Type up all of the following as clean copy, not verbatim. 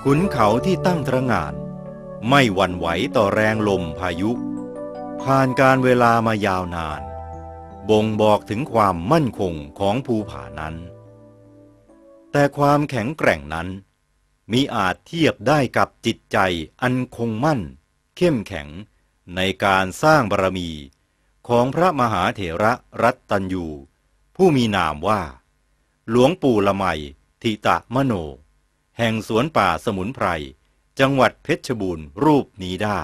ขุนเขาที่ตั้งตระหง่านไม่หวั่นไหวต่อแรงลมพายุผ่านการเวลามายาวนานบ่งบอกถึงความมั่นคงของภูผานั้นแต่ความแข็งแกร่งนั้นมิอาจเทียบได้กับจิตใจอันคงมั่นเข้มแข็งในการสร้างบารมีของพระมหาเถระรัตตัญญูผู้มีนามว่าหลวงปู่ละไมทิตะมโนแห่งสวนป่าสมุนไพรจังหวัดเพชรบูรณ์รูปนี้ได้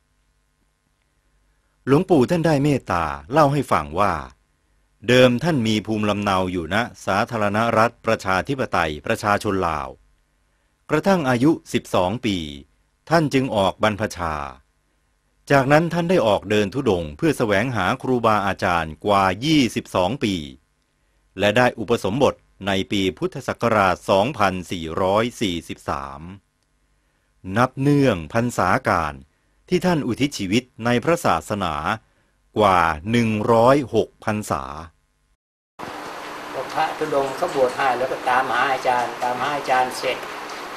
หลวงปู่ท่านได้เมตตาเล่าให้ฟังว่าเดิมท่านมีภูมิลำเนาอยู่ณสาธารณรัฐประชาธิปไตยประชาชนลาวกระทั่งอายุ12 ปีท่านจึงออกบรรพชาจากนั้นท่านได้ออกเดินธุดงค์เพื่อแสวงหาครูบาอาจารย์กว่า22 ปีและได้อุปสมบทในปีพุทธศักราช 2443 นับเนื่องพรรษาการที่ท่านอุทิศชีวิตในพระศาสนากว่า106 พรรษาพระธุดงค์เขาบวชให้แล้วก็ตามหาอาจารย์เสร็จ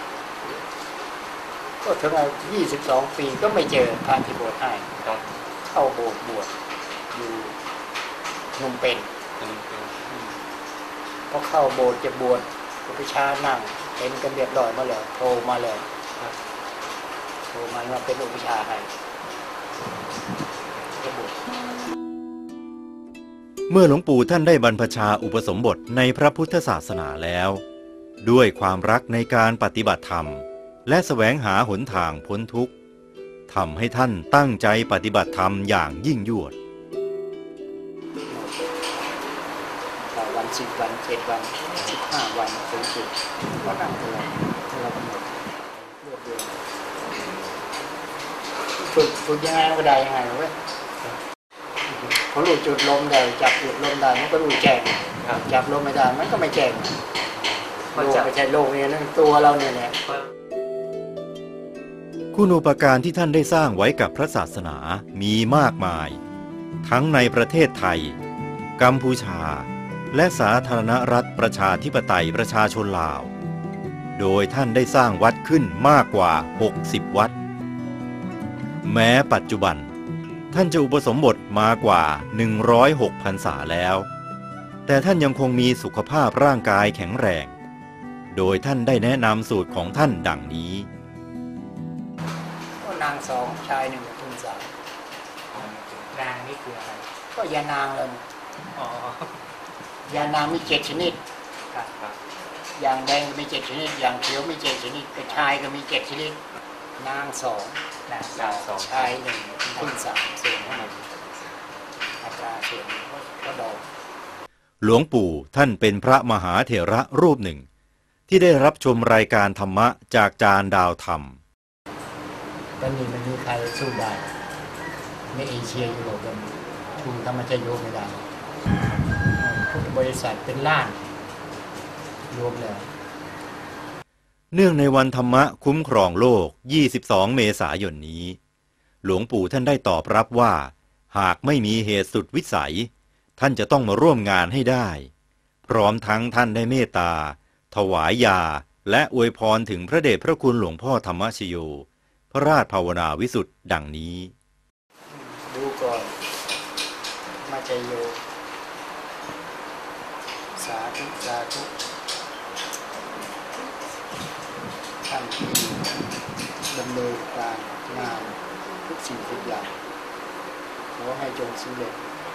ก็ถึง22 ปีก็ไม่เจอพระที่บวชให้เข้าโบสถ์บวชอยู่นมเป็นพอเข้าโบสถ์จะบวชอุปชานั่งเป็นกันเรียบร้อยมาแล้วโทรมาว่าเป็นอุปชาให้ก็บวชเมื่อหลวงปู่ท่านได้บรรพชาอุปสมบทในพระพุทธศาสนาแล้วด้วยความรักในการปฏิบัติธรรมและแสวงหาหนทางพ้นทุกข์ทำให้ท่านตั้งใจปฏิบัติธรรมอย่างยิ่งยวดวัน10 วัน7 วัน15 วันสูงสุดก็นั่งเท่าเรากำหนดรวบรวมฝึกยังไงก็ได้ยังไงเว้ยพอรู้จุดลมได้จับจุดลมได้มันก็รู้แจ้งจับลมไม่ได้มันก็ไม่แจ้งโลกไม่ใช่โลกนี่นั่นตัวเราเนี่ยแหละคุณูปการที่ท่านได้สร้างไว้กับพระศาสนามีมากมายทั้งในประเทศไทยกัมพูชาและสาธารณรัฐประชาธิปไตยประชาชนลาวโดยท่านได้สร้างวัดขึ้นมากกว่า60 วัดแม้ปัจจุบันท่านจะอุปสมบทมากว่า106 พรรษาแล้วแต่ท่านยังคงมีสุขภาพร่างกายแข็งแรงโดยท่านได้แนะนำสูตรของท่านดังนี้ก็นาง2ชาย1คุณ3นางนี่คืออะไรก็ยานางเลยยานางมี7 ชนิดอย่างแดงมี7 ชนิดอย่างเขียวมี7 ชนิดกระชายก็มี7 ชนิดนาง2ชาย1คุณ3ส่วนทั้งหมดอัตราส่วนก็ดอกหลวงปู่ท่านเป็นพระมหาเถระรูปหนึ่งที่ได้รับชมรายการธรรมะจากจารย์ดาวธรรมตอนนี้มันมีใครสู้ได้ในเอเชียยุโรปกันทุนธรรมชโยไม่ได้พุทธบริษัทเป็นล้านรวมแล้วเนื่องในวันธรรมะคุ้มครองโลก22 เมษายนนี้หลวงปู่ท่านได้ตอบรับว่าหากไม่มีเหตุสุดวิสัยท่านจะต้องมาร่วมงานให้ได้พร้อมทั้งท่านได้เมตตาถวายยาและอวยพรถึงพระเดชพระคุณหลวงพ่อธรรมชโยพระราชภาวนาวิสุทธิ์ดังนี้ดูก่อนมาชโยสาธุสาธุท่านที่ดำเนินการงานทุกสิ่งทุกอย่างขอให้จงสำเร็จ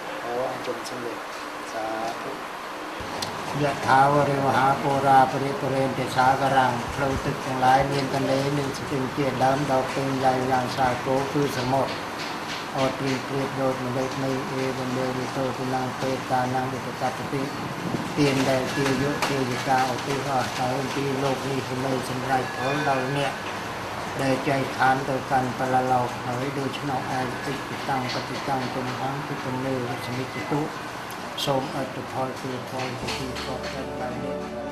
สาธุยะถาวริวหาปูราปริปุเรนติสากรังเพลาตึกทั้งหลายเนียนทะเลหนึ่งสติงเกียรติดำดอกเป็นใหญ่อย่างสาโกคือสมดอดรีเปรียบโดดมาเล็กในเอวันเดริโตตุนังเปตานังอุตตปฏิเตียนใดเตียยุเตียกาอติว่าสาวตีโลกนี้คือไม่สำไรผลเราเนี่ยได้ใจทานต่อกันปละเราเผยโดยชนะอาติปิตังปฏิตังตุมหังทุตเนวสมิจิตุสมอัตถพรคือพรที่กอบกันไปเนี่ย